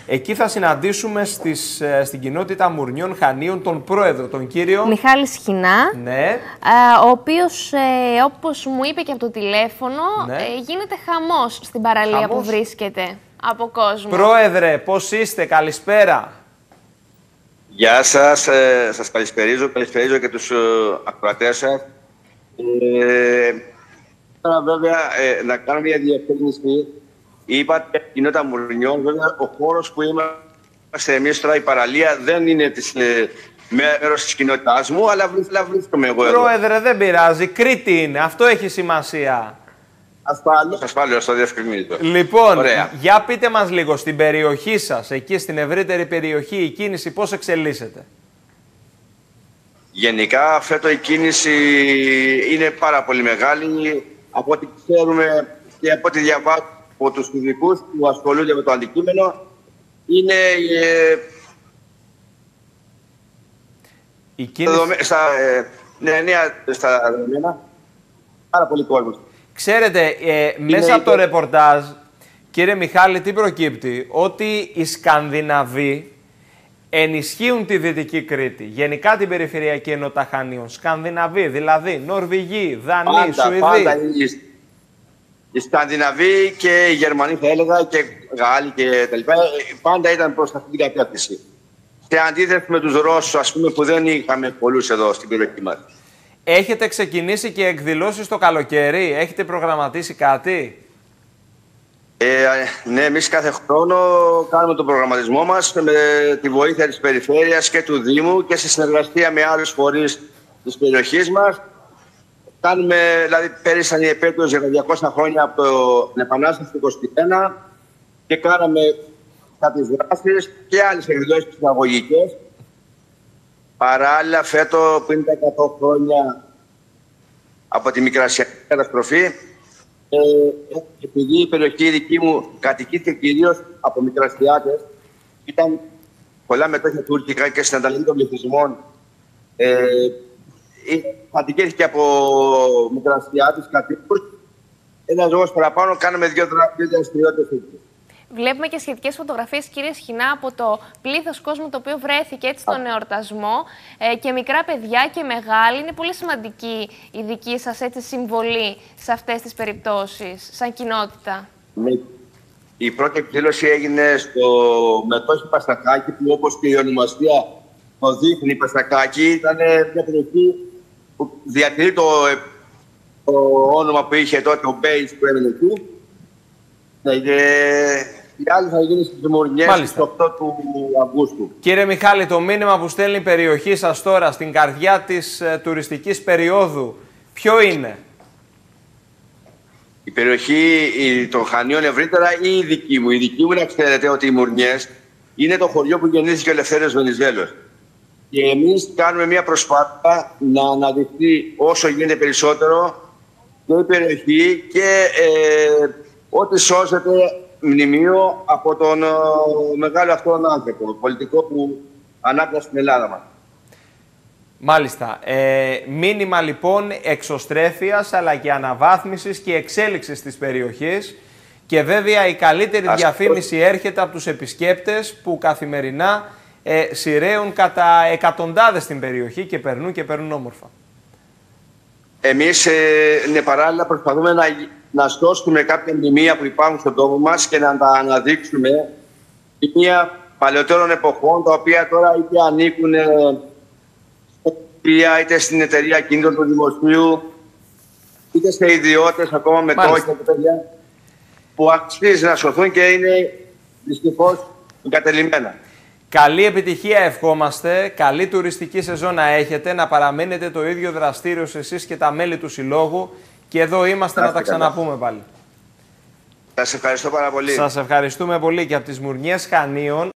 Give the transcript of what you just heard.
Εκεί θα συναντήσουμε στην κοινότητα Μουρνιών Χανίων τον πρόεδρο, τον κύριο Μιχάλη Σχοινά, ναι. Ο οποίος, όπως μου είπε και από το τηλέφωνο, ναι. Γίνεται χαμός στην παραλία που βρίσκεται από κόσμο. Πρόεδρε, πώς είστε, καλησπέρα. Γεια σας, σας καλησπερίζω και τους ακροατές σας. Τώρα βέβαια να κάνω μια διευκρίνηση. Είπατε κοινότητα Μουρνιών, βέβαια ο χώρος που είμαστε εμείς τώρα, η παραλία, δεν είναι μέρος της κοινότητάς μου, αλλά βρίσκομαι εγώ εδώ. Πρόεδρε, δεν πειράζει, Κρήτη είναι, αυτό έχει σημασία. Ασφάλεια, το διευκρινίζω. Λοιπόν, ωραία. Για πείτε μας λίγο, στην περιοχή σας, εκεί στην ευρύτερη περιοχή, η κίνηση πώς εξελίσσεται? Γενικά, φέτος η κίνηση είναι πάρα πολύ μεγάλη. Από ό,τι ξέρουμε και από ό,τι διαβάζουμε από τους ειδικούς που ασχολούνται με το αντικείμενο, είναι η κίνηση... στα δεδομένα πάρα πολύ κόσμο. Ξέρετε, μέσα από το ρεπορτάζ, κύριε Μιχάλη, τι προκύπτει? Ότι οι Σκανδιναβοί ενισχύουν τη Δυτική Κρήτη, γενικά την περιφερειακή ενότητα Χανίων. Σκανδιναβοί, δηλαδή Νορβηγοί, Δανείοι, Σουηδοί. Πάντα οι Σκανδιναβοί και οι Γερμανοί, θα έλεγα, και Γάλλοι και τα λοιπά, πάντα ήταν προς αυτή την κατεύθυνση. Σε αντίθεση με τους Ρώσους, ας πούμε, που δεν είχαμε πολλούς εδώ στην περιοχή μας. Έχετε ξεκινήσει και εκδηλώσεις το καλοκαίρι, έχετε προγραμματίσει κάτι? Ναι, εμείς κάθε χρόνο κάνουμε τον προγραμματισμό μας με τη βοήθεια της Περιφέρειας και του Δήμου και σε συνεργασία με άλλους φορείς της περιοχής μας. Κάνουμε, δηλαδή πέρυσι ήταν η επέτειος για τα 200 χρόνια από την Επανάσταση του 1921 και κάναμε κάποιες δράσεις και άλλες εκδηλώσεις ψυχαγωγικές. Παράλληλα, φέτος πριν τα 100 χρόνια από τη Μικρασιατική καταστροφή, επειδή η περιοχή δική μου κατοικήθηκε κυρίως από Μικρασιάτες, ήταν πολλά μετόχια τουρκικά και στην ανταλλαγή των πληθυσμών, κατοικήθηκε από Μικρασιάτες κατοίκους. Ένας λόγος παραπάνω, κάναμε δύο δραστηριότητες εκεί. Βλέπουμε και σχετικές φωτογραφίες, κύριε Σχοινά, από το πλήθος κόσμου το οποίο βρέθηκε έτσι στον εορτασμό και μικρά παιδιά και μεγάλοι. Είναι πολύ σημαντική η δική σας έτσι συμβολή σε αυτές τις περιπτώσεις, σαν κοινότητα. Η πρώτη εκδήλωση έγινε στο μετόχι Παστακάκη, που όπως και η ονομασία το δείχνει, η Παστακάκη ήταν μια περιοχή που διατηρεί το όνομα που είχε τότε ο Μπέιτς που έμενε εκεί. Η άλλη θα γίνει στις Μουρνιές στις 8 του Αυγούστου. Κύριε Μιχάλη, το μήνυμα που στέλνει η περιοχή σας τώρα στην καρδιά της τουριστικής περίοδου, ποιο είναι? Η περιοχή των Χανίων ευρύτερα ή η δική μου? Η δική μου, να ξέρετε ότι οι Μουρνιές είναι το χωριό που γεννήθηκε ο Ελευθέριος Βενιζέλος. Και εμείς κάνουμε μια προσπάθεια να αναδειχθεί όσο γίνεται περισσότερο και η περιοχή και ό,τι σώζεται μνημείο από τον μεγάλο αυτόν άνθρωπο, πολιτικό που ανάπτυξε στην Ελλάδα μας. Μάλιστα. Μήνυμα λοιπόν εξωστρέφειας αλλά και αναβάθμισης και εξέλιξης της περιοχής και βέβαια η καλύτερη διαφήμιση έρχεται από τους επισκέπτες που καθημερινά σειραίουν κατά εκατοντάδες στην περιοχή και περνούν όμορφα. Εμείς παράλληλα προσπαθούμε να σώσουμε κάποια μνημεία που υπάρχουν στον τόπο μας και να τα αναδείξουμε. Μνημεία παλαιότερων εποχών, τα οποία τώρα είτε ανήκουν είτε στην εταιρεία κινήτων του Δημοσίου, είτε σε ιδιώτες, ακόμα μετόχια και παιδιά, που αξίζει να σωθούν και είναι δυστυχώς εγκατελειμμένα. Καλή επιτυχία ευχόμαστε, καλή τουριστική σεζόν να έχετε, να παραμένετε το ίδιο δραστήριος εσείς και τα μέλη του Συλλόγου και εδώ είμαστε να τα ξαναπούμε πάλι. Σας ευχαριστώ πάρα πολύ. Σας ευχαριστούμε πολύ και από τις Μουρνιές Χανίων.